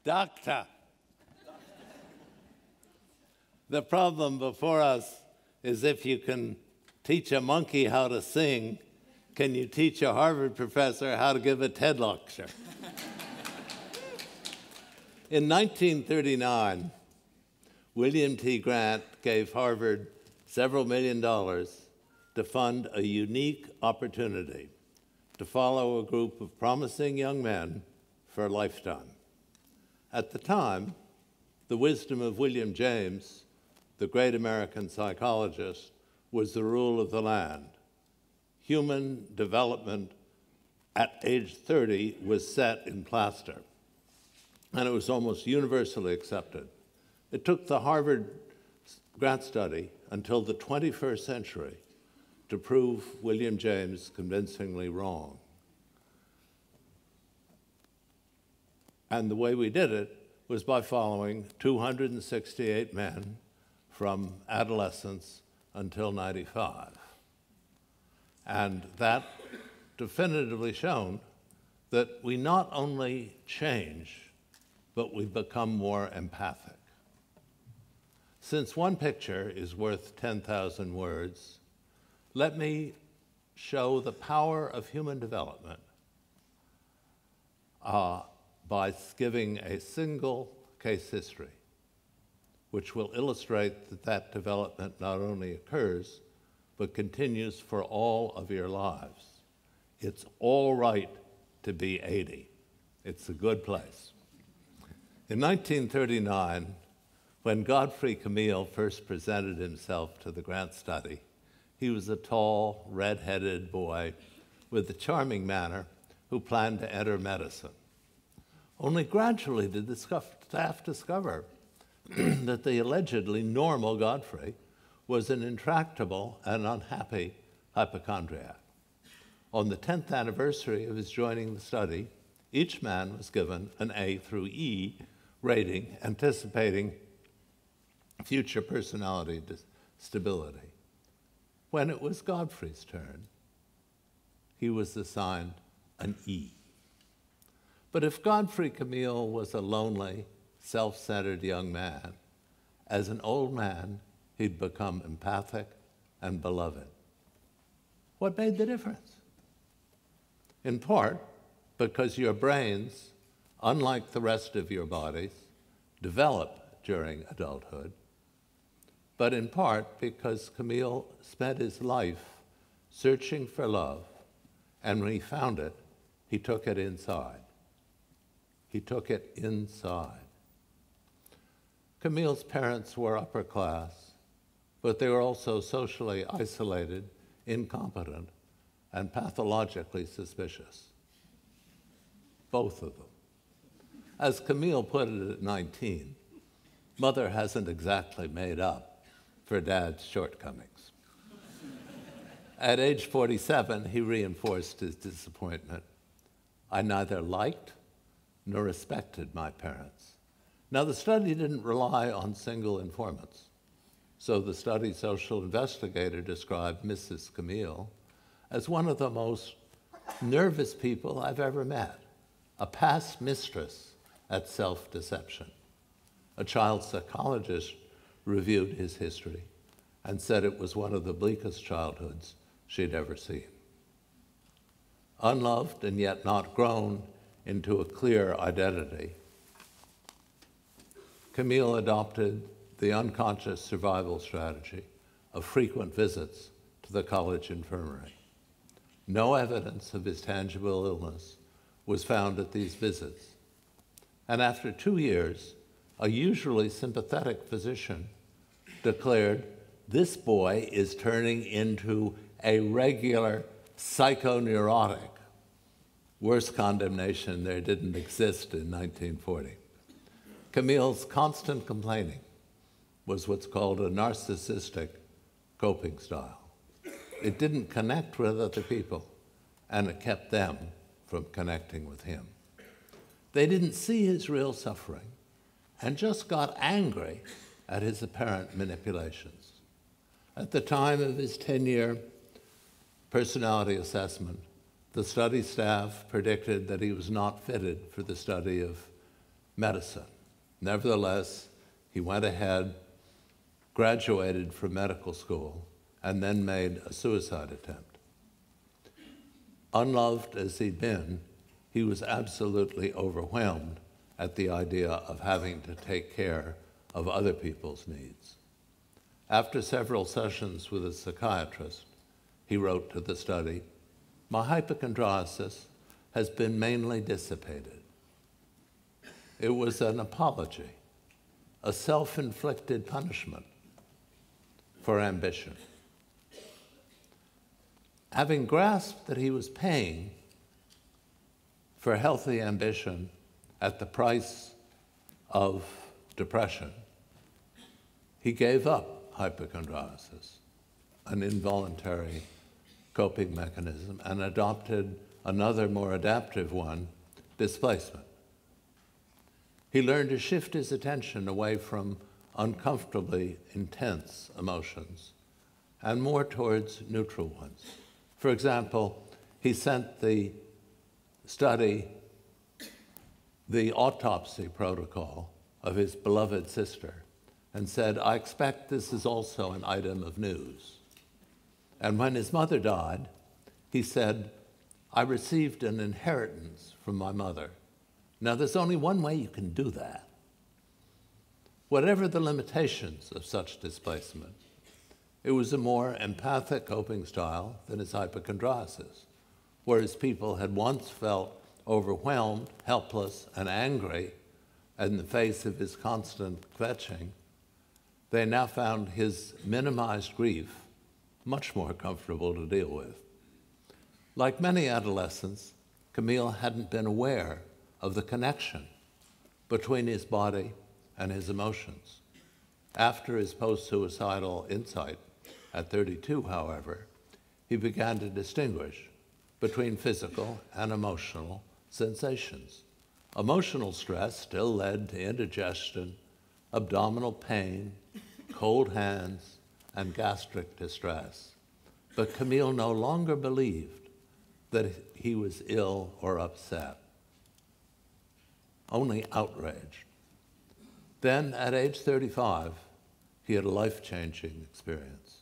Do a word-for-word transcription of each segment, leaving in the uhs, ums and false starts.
Doctor. The problem before us is if you can teach a monkey how to sing, can you teach a Harvard professor how to give a TED lecture? In nineteen thirty-nine, William T. Grant gave Harvard several million dollars to fund a unique opportunity to follow a group of promising young men for a lifetime. At the time, the wisdom of William James, the great American psychologist, was the rule of the land. Human development at age thirty was set in plaster, and it was almost universally accepted. It took the Harvard Grant study until the twenty-first century to prove William James convincingly wrong. And the way we did it was by following two hundred sixty-eight men from adolescence until ninety-five. And that definitively shown that we not only change, but we become more empathic. Since one picture is worth ten thousand words, let me show the power of human development uh, by giving a single case history, which will illustrate that that development not only occurs, but continues for all of your lives. It's all right to be eighty. It's a good place. In nineteen thirty-nine, when Godfrey Camille first presented himself to the Grant study, he was a tall, red-headed boy with a charming manner who planned to enter medicine. Only gradually did the staff discover that the allegedly normal Godfrey was an intractable and unhappy hypochondriac. On the tenth anniversary of his joining the study, each man was given an A through E rating, anticipating future personality stability. When it was Godfrey's turn, he was assigned an E. But if Godfrey Camille was a lonely, self-centered young man, as an old man, he'd become empathic and beloved. What made the difference? In part, because your brains, unlike the rest of your bodies, develop during adulthood, but in part because Camille spent his life searching for love, and when he found it, he took it inside. He took it inside. Camille's parents were upper class, but they were also socially isolated, incompetent, and pathologically suspicious. Both of them. As Camille put it at nineteen, mother hasn't exactly made up for dad's shortcomings. At age forty-seven, he reinforced his disappointment. I neither liked nor respected my parents. Now, the study didn't rely on single informants. So the study's social investigator described Missus Camille as one of the most nervous people I've ever met, a past mistress at self-deception. A child psychologist reviewed his history and said it was one of the bleakest childhoods she'd ever seen. Unloved and yet not grown into a clear identity, Camille adopted the unconscious survival strategy of frequent visits to the college infirmary. No evidence of his tangible illness was found at these visits. And after two years, a usually sympathetic physician declared, this boy is turning into a regular psychoneurotic. Worse condemnation there didn't exist in nineteen forty. Camille's constant complaining was what's called a narcissistic coping style. It didn't connect with other people, and it kept them from connecting with him. They didn't see his real suffering and just got angry at his apparent manipulations. At the time of his ten-year personality assessment, the study staff predicted that he was not fitted for the study of medicine. Nevertheless, he went ahead, graduated from medical school, and then made a suicide attempt. Unloved as he'd been, he was absolutely overwhelmed at the idea of having to take care of other people's needs. After several sessions with a psychiatrist, he wrote to the study, "My hypochondriasis has been mainly dissipated." It was an apology, a self-inflicted punishment for ambition. Having grasped that he was paying for healthy ambition at the price of depression, he gave up hypochondriasis, an involuntary coping mechanism, and adopted another more adaptive one, displacement. He learned to shift his attention away from uncomfortably intense emotions and more towards neutral ones. For example, he sent the study the autopsy protocol of his beloved sister and said, "I expect this is also an item of news." And when his mother died, he said, "I received an inheritance from my mother." Now, there's only one way you can do that. Whatever the limitations of such displacement, it was a more empathic coping style than his hypochondriasis, whereas people had once felt overwhelmed, helpless, and angry in the face of his constant kvetching. They now found his minimized grief much more comfortable to deal with. Like many adolescents, Camille hadn't been aware of the connection between his body and his emotions. After his post-suicidal insight at thirty-two, however, he began to distinguish between physical and emotional sensations. Emotional stress still led to indigestion, abdominal pain, cold hands, and gastric distress. But Camille no longer believed that he was ill or upset, only outraged. Then, at age thirty-five, he had a life-changing experience.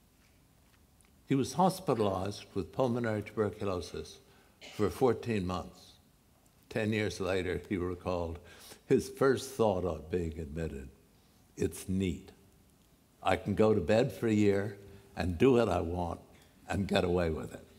He was hospitalized with pulmonary tuberculosis for fourteen months. Ten years later, he recalled his first thought on being admitted: "It's neat. I can go to bed for a year and do what I want and get away with it."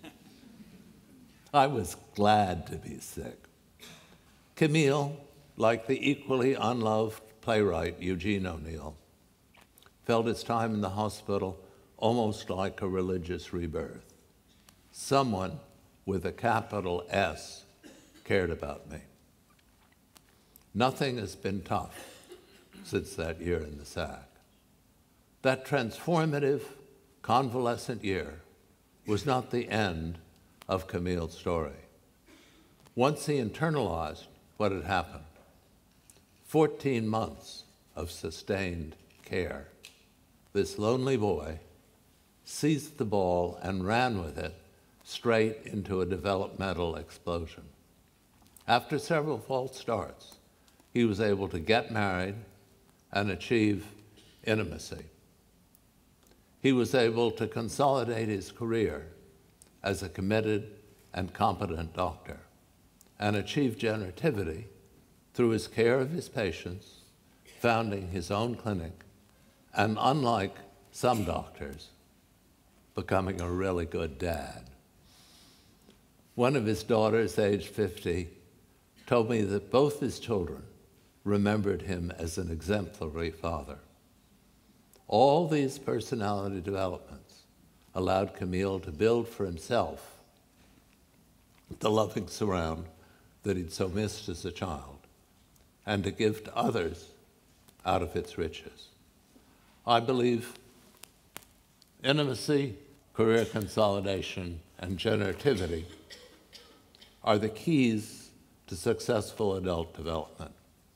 I was glad to be sick. Camille, like the equally unloved playwright Eugene O'Neill, felt his time in the hospital almost like a religious rebirth. Someone with a capital S cared about me. Nothing has been tough since that year in the sack. That transformative, convalescent year was not the end of Camille's story. Once he internalized what had happened, fourteen months of sustained care, this lonely boy seized the ball and ran with it straight into a developmental explosion. After several false starts, he was able to get married and achieve intimacy. He was able to consolidate his career as a committed and competent doctor and achieve generativity through his care of his patients, founding his own clinic, and unlike some doctors, becoming a really good dad. One of his daughters, aged fifty, told me that both his children remembered him as an exemplary father. All these personality developments allowed Camille to build for himself the loving surround that he'd so missed as a child, and to give to others out of its riches. I believe intimacy, career consolidation, and generativity are the keys to successful adult development.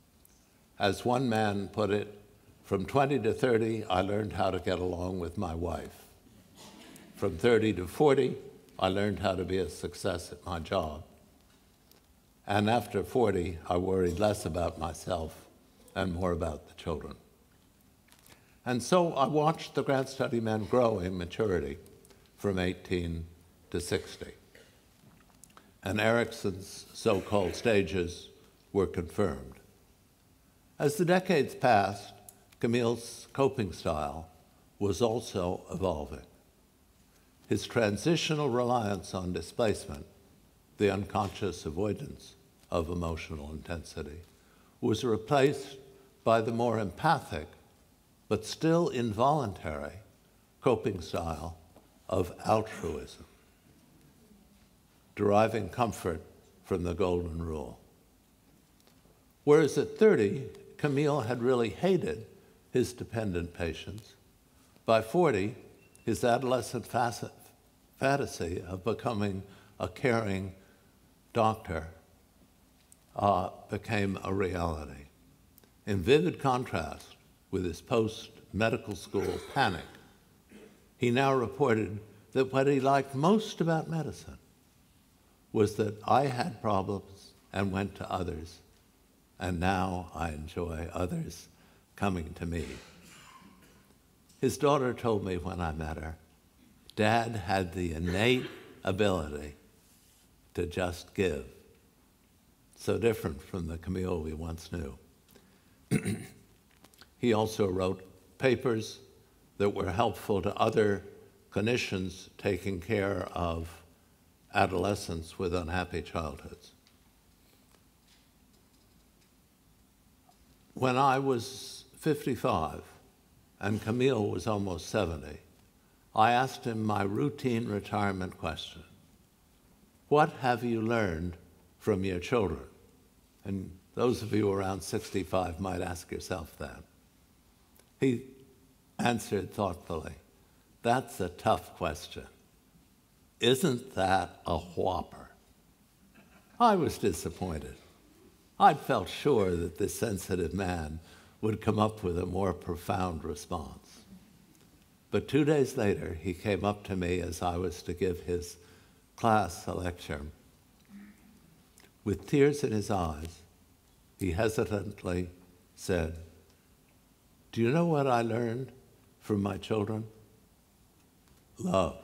As one man put it, from twenty to thirty, I learned how to get along with my wife. From thirty to forty, I learned how to be a success at my job. And after forty, I worried less about myself and more about the children. And so I watched the grad study men grow in maturity from eighteen to sixty. And Erickson's so-called stages were confirmed. As the decades passed, Camille's coping style was also evolving. His transitional reliance on displacement, the unconscious avoidance of emotional intensity, was replaced by the more empathic, but still involuntary, coping style of altruism, deriving comfort from the golden rule. Whereas at thirty, Camille had really hated his dependent patients. By forty, his adolescent fantasy of becoming a caring doctor uh, became a reality. In vivid contrast with his post-medical school panic, he now reported that what he liked most about medicine was that I had problems and went to others, and now I enjoy others coming to me. His daughter told me when I met her, Dad had the innate ability to just give. So different from the Camille we once knew. He also wrote papers that were helpful to other clinicians taking care of adolescents with unhappy childhoods. When I was fifty-five and Camille was almost seventy, I asked him my routine retirement question. What have you learned from your children? And those of you around sixty-five might ask yourself that. He answered thoughtfully, that's a tough question. Isn't that a whopper? I was disappointed. I'd felt sure that this sensitive man would come up with a more profound response. But two days later, he came up to me as I was to give his class a lecture. With tears in his eyes, he hesitantly said, do you know what I learned from my children? Love.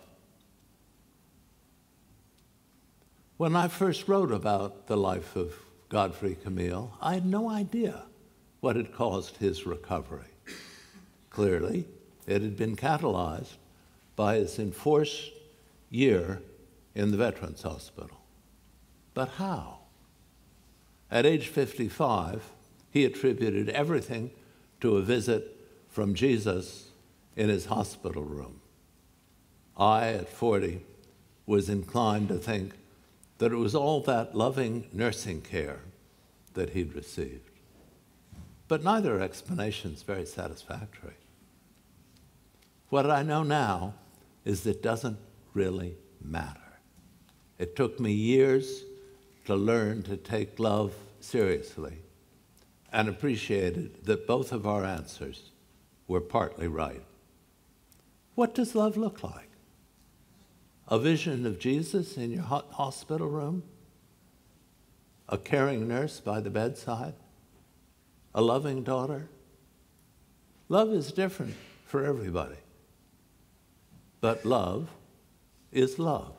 When I first wrote about the life of Godfrey Camille, I had no idea what had caused his recovery. Clearly, it had been catalyzed by his enforced year in the Veterans Hospital. But how? At age fifty-five, he attributed everything to a visit from Jesus in his hospital room. I, at forty, was inclined to think that it was all that loving nursing care that he'd received. But neither explanation is very satisfactory. What I know now is that it doesn't really matter. It took me years to learn to take love seriously and appreciated that both of our answers were partly right. What does love look like? A vision of Jesus in your hospital room? A caring nurse by the bedside? A loving daughter? Love is different for everybody. But love is love.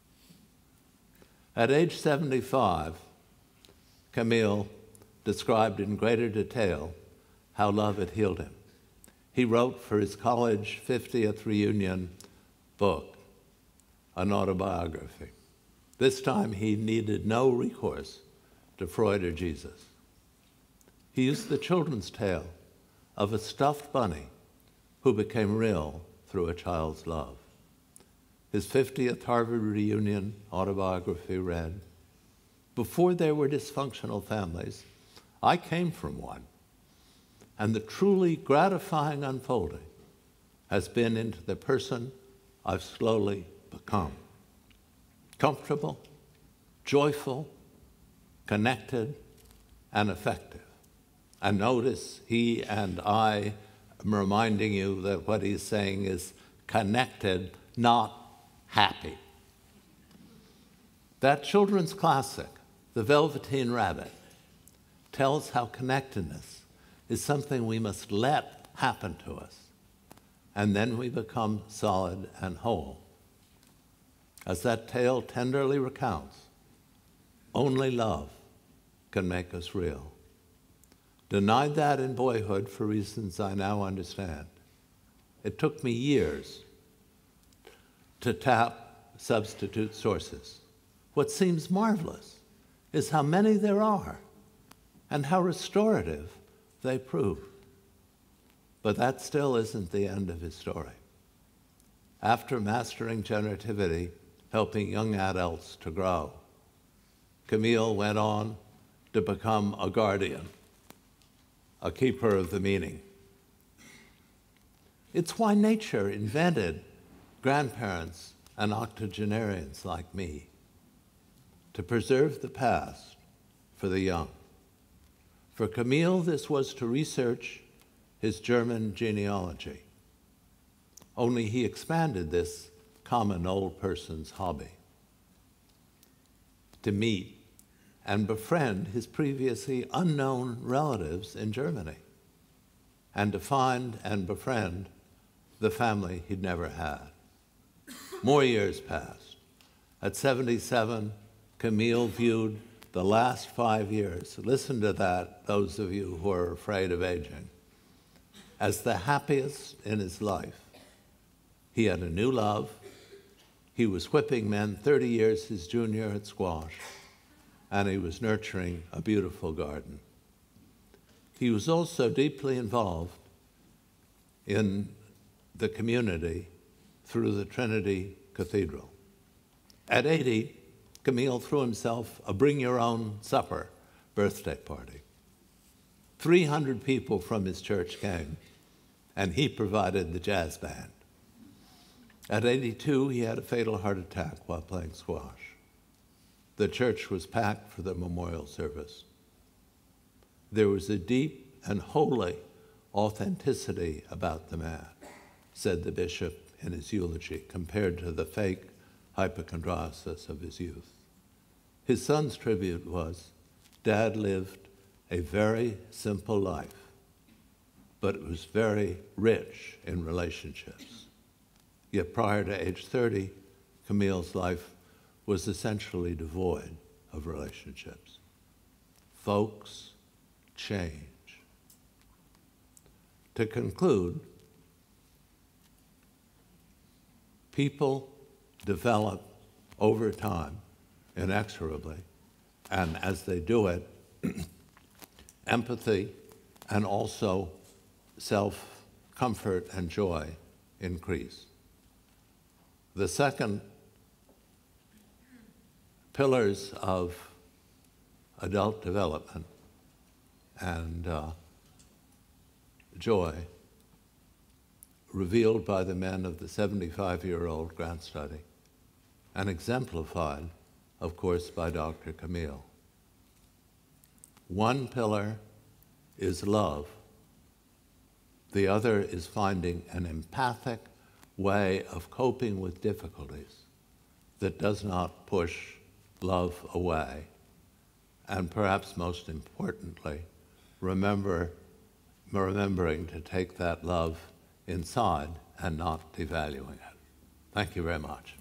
At age seventy-five, Camille described in greater detail how love had healed him. He wrote for his college fiftieth reunion book, an autobiography. This time he needed no recourse to Freud or Jesus. He used the children's tale of a stuffed bunny who became real through a child's love. His fiftieth Harvard reunion autobiography read, before there were dysfunctional families, I came from one, and the truly gratifying unfolding has been into the person I've slowly become. Comfortable, joyful, connected, and effective. And notice he and I am reminding you that what he's saying is connected, not happy. That children's classic, The Velveteen Rabbit tells how connectedness is something we must let happen to us, and then we become solid and whole. As that tale tenderly recounts, only love can make us real. Denied that in boyhood for reasons I now understand. It took me years to tap substitute sources. What seems marvelous is how many there are and how restorative they prove. But that still isn't the end of his story. After mastering generativity, helping young adults to grow, Camille went on to become a guardian, a keeper of the meaning. It's why nature invented grandparents and octogenarians like me, to preserve the past for the young. For Camille, this was to research his German genealogy. Only he expanded this common old person's hobby to meet and befriend his previously unknown relatives in Germany, and to find and befriend the family he'd never had. More years passed. At seventy-seven, Camille viewed the last five years, listen to that, those of you who are afraid of aging, as the happiest in his life. He had a new love. He was whipping men thirty years his junior at squash, and he was nurturing a beautiful garden. He was also deeply involved in the community through the Trinity Cathedral. At eighty, Camille threw himself a bring-your-own-supper birthday party. three hundred people from his church came, and he provided the jazz band. At eighty-two, he had a fatal heart attack while playing squash. The church was packed for the memorial service. There was a deep and holy authenticity about the man, said the bishop in his eulogy, compared to the fake hypochondriasis of his youth. His son's tribute was, Dad lived a very simple life, but it was very rich in relationships. Yet prior to age thirty, Camille's life was essentially devoid of relationships. Folks change. To conclude, people develop over time, inexorably, and as they do it, empathy and also self-comfort and joy increase. The second pillars of adult development and uh, joy, revealed by the men of the seventy-five-year-old grant study, and exemplified, of course, by Doctor Camille. One pillar is love. The other is finding an empathic way of coping with difficulties that does not push love away. And perhaps most importantly, remember, remembering to take that love inside and not devaluing it. Thank you very much.